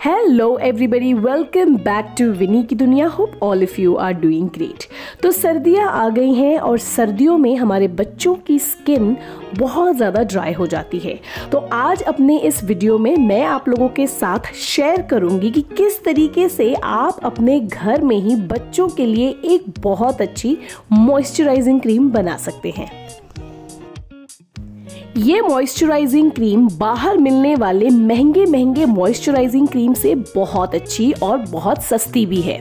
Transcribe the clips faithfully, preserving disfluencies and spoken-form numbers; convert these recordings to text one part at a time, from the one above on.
Hello everybody, welcome back to Vini की दुनिया। Hope all of you are doing great. तो सर्दियां आ गई हैं और सर्दियों में हमारे बच्चों की स्किन बहुत ज़्यादा ड्राई हो जाती है। तो आज अपने इस वीडियो में मैं आप लोगों के साथ शेयर करूंगी कि किस तरीके से आप अपने घर में ही बच्चों के लिए एक बहुत अच्छी मॉइस्चराइजिंग क्रीम बना सकते हैं। ये मॉइस्चराइजिंग क्रीम बाहर मिलने वाले महंगे महंगे मॉइस्चराइजिंग क्रीम से बहुत अच्छी और बहुत सस्ती भी है।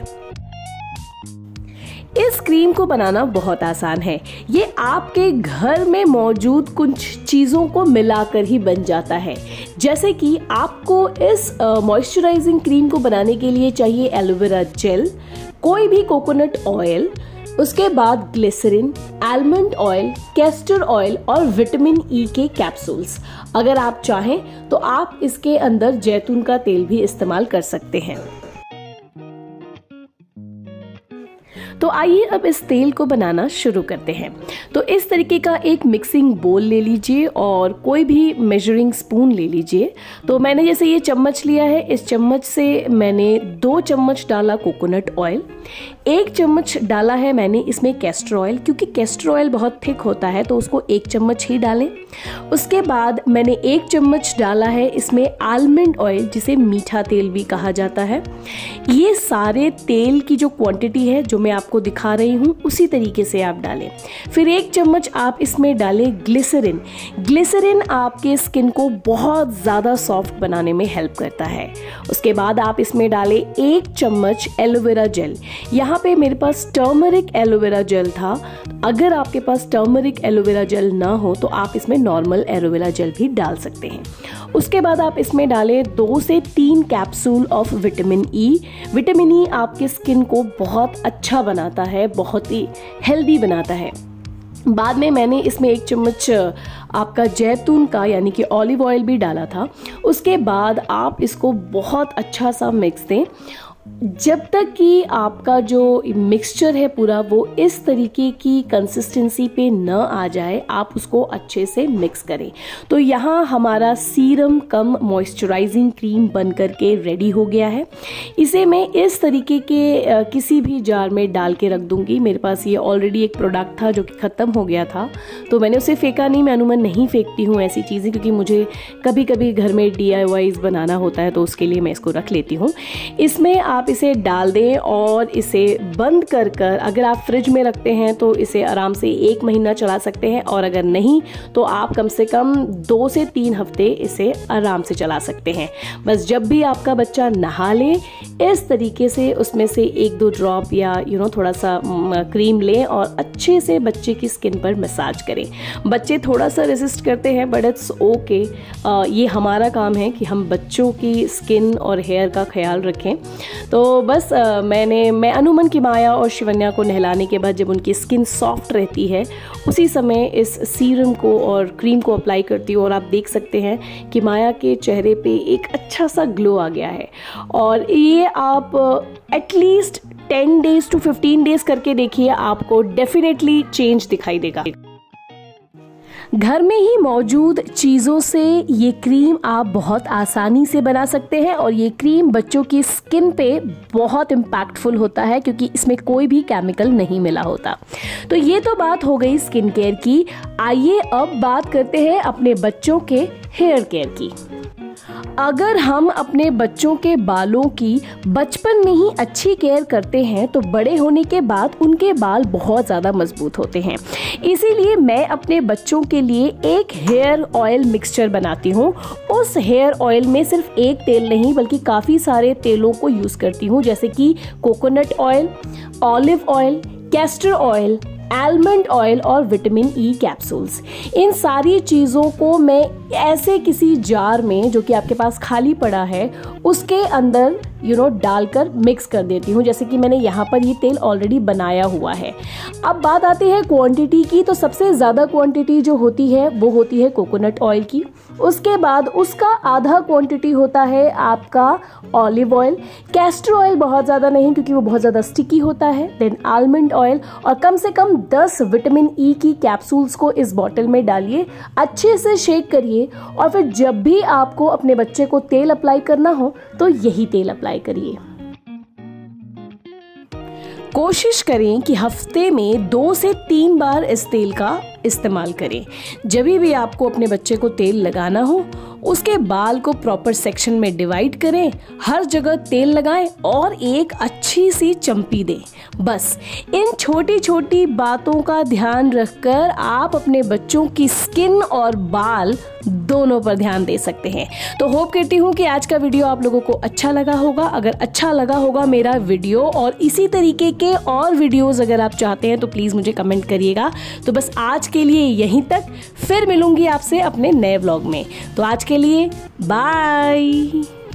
इस क्रीम को बनाना बहुत आसान है। ये आपके घर में मौजूद कुछ चीज़ों को मिलाकर ही बन जाता है। जैसे कि आपको इस मॉइस्चराइजिंग क्रीम को बनाने के लिए चाहिए एलोवेरा जेल, कोई भी कोकोनट ऑयल, उसके बाद glycerine, almond oil, castor oil और विटामिन ई के कैप्सूल्स। अगर आप चाहें तो आप इसके अंदर जैतून का तेल भी इस्तेमाल कर सकते हैं। तो आइए अब इस तेल को बनाना शुरू करते हैं। तो इस तरीके का एक मिक्सिंग बोल ले लीजिए और कोई भी मेजरिंग स्पून ले लीजिए। तो मैंने जैसे ये चम्मच लिया है, इस चम्मच से मैंने दो चम्मच डाला कोकोनट ऑयल, एक चम्मच डाला है मैंने इसमें कैस्टर ऑयल, क्योंकि कैस्टर ऑयल बहुत थिक होता है तो उसको एक चम्मच ही डालें। उसके बाद मैंने एक चम्मच डाला है इसमें आलमंड ऑयल, जिसे मीठा तेल भी कहा जाता है। ये सारे तेल की जो क्वांटिटी है जो मैं आपको दिखा रही हूँ उसी तरीके से आप डालें। फिर एक चम्मच आप इसमें डालें ग्लिसरीन। ग्लिसरीन आपके स्किन को बहुत ज़्यादा सॉफ्ट बनाने में हेल्प करता है। उसके बाद आप इसमें डालें एक चम्मच एलोवेरा जेल। यहाँ पे मेरे पास टर्मरिक एलोवेरा जेल था। अगर आपके पास टर्मरिक एलोवेरा जेल ना हो तो आप इसमें नॉर्मल एलोवेरा जेल भी डाल सकते हैं। उसके बाद आप इसमें डालें दो से तीन capsule of vitamin E. Vitamin E आपके स्किन को बहुत अच्छा बनाता है, बहुत ही हेल्दी बनाता है। बाद में मैंने इसमें एक चम्मच आपका जैतून का यानी कि ऑलिव ऑयल भी डाला था। उसके बाद आप इसको बहुत अच्छा सा मिक्स दें जब तक कि आपका जो मिक्सचर है पूरा वो इस तरीके की कंसिस्टेंसी पे न आ जाए। आप उसको अच्छे से मिक्स करें। तो यहाँ हमारा सीरम कम मॉइस्चराइजिंग क्रीम बन करके रेडी हो गया है। इसे मैं इस तरीके के किसी भी जार में डाल के रख दूंगी। मेरे पास ये ऑलरेडी एक प्रोडक्ट था जो कि ख़त्म हो गया था तो मैंने उसे फेंका नहीं। मैं अमूमन नहीं फेंकती हूँ ऐसी चीज़ें, क्योंकि मुझे कभी कभी घर में डी आई वाईज बनाना होता है तो उसके लिए मैं इसको रख लेती हूँ। इसमें आप इसे डाल दें और इसे बंद कर कर अगर आप फ्रिज में रखते हैं तो इसे आराम से एक महीना चला सकते हैं, और अगर नहीं तो आप कम से कम दो से तीन हफ्ते इसे आराम से चला सकते हैं। बस जब भी आपका बच्चा नहा ले इस तरीके से उसमें से एक दो ड्रॉप या यू नो थोड़ा सा क्रीम लें और अच्छे से बच्चे की स्किन पर मसाज करें। बच्चे थोड़ा सा रेसिस्ट करते हैं बट इट्स ओके। ये हमारा काम है कि हम बच्चों की स्किन और हेयर का ख्याल रखें। तो बस आ, मैंने मैं अनुमन की माया और शिवन्या को नहलाने के बाद जब उनकी स्किन सॉफ्ट रहती है उसी समय इस सीरम को और क्रीम को अप्लाई करती हूँ। और आप देख सकते हैं कि माया के चेहरे पे एक अच्छा सा ग्लो आ गया है। और ये आप at least ten days to fifteen days करके देखिए, आपको डेफिनेटली चेंज दिखाई देगा। घर में ही मौजूद चीज़ों से ये क्रीम आप बहुत आसानी से बना सकते हैं और ये क्रीम बच्चों की स्किन पे बहुत इम्पैक्टफुल होता है क्योंकि इसमें कोई भी केमिकल नहीं मिला होता। तो ये तो बात हो गई स्किन केयर की। आइए अब बात करते हैं अपने बच्चों के हेयर केयर की। अगर हम अपने बच्चों के बालों की बचपन में ही अच्छी केयर करते हैं तो बड़े होने के बाद उनके बाल बहुत ज़्यादा मजबूत होते हैं। इसीलिए मैं अपने बच्चों के लिए एक हेयर ऑयल मिक्सचर बनाती हूँ। उस हेयर ऑयल में सिर्फ एक तेल नहीं बल्कि काफ़ी सारे तेलों को यूज़ करती हूँ, जैसे कि coconut oil, olive oil, castor oil, almond oil और विटामिन ई कैप्सूल्स। इन सारी चीज़ों को मैं ऐसे किसी जार में जो कि आपके पास खाली पड़ा है उसके अंदर यू नो डालकर मिक्स कर देती हूँ। जैसे कि मैंने यहाँ पर ये तेल ऑलरेडी बनाया हुआ है। अब बात आती है क्वांटिटी की। तो सबसे ज़्यादा क्वांटिटी जो होती है वो होती है कोकोनट ऑयल की। उसके बाद उसका आधा क्वांटिटी होता है आपका ऑलिव ऑयल। कैस्टर ऑयल बहुत ज़्यादा नहीं क्योंकि वो बहुत ज़्यादा स्टिकी होता है। देन आलमंड ऑयल और कम से कम दस विटामिन ई की कैप्सूल्स को इस बॉटल में डालिए, अच्छे से शेक करिए और फिर जब भी आपको अपने बच्चे को तेल अप्लाई करना हो तो यही तेल अप्लाई करिए। कोशिश करें कि हफ्ते में दो से तीन बार इस तेल का इस्तेमाल करें। जब भी आपको अपने बच्चे को तेल लगाना हो उसके बाल को प्रॉपर सेक्शन में डिवाइड करें, हर जगह तेल लगाएं और एक अच्छी सी चम्पी दें। बस इन छोटी छोटी बातों का ध्यान रखकर आप अपने बच्चों की स्किन और बाल दोनों पर ध्यान दे सकते हैं। तो होप करती हूँ कि आज का वीडियो आप लोगों को अच्छा लगा होगा। अगर अच्छा लगा होगा मेरा वीडियो और इसी तरीके के और वीडियोस अगर आप चाहते हैं तो प्लीज़ मुझे कमेंट करिएगा। तो बस आज के लिए यहीं तक, फिर मिलूंगी आपसे अपने नए व्लॉग में। तो आज के लिए बाय।